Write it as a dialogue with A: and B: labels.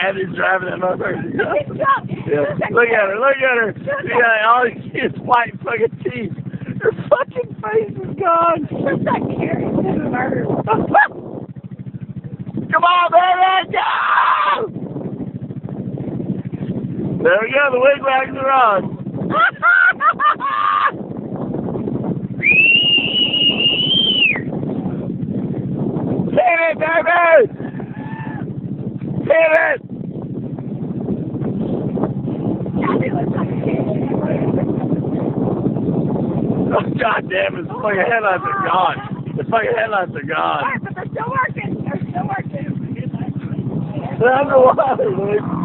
A: Abby's driving that motherfucker.
B: Yeah.
A: Look at her, look at her. She got all you see is white fucking teeth. Her fucking face is gone.
B: She's not caring. She's murdered.
A: Come on, baby, go! There we go, the wigwags are on. Hit it, baby! Hit it! Oh, God damn it, the fucking headlights are gone. The fucking headlights are gone.
B: But they're still working. They're still working.
A: They're underwater, dude.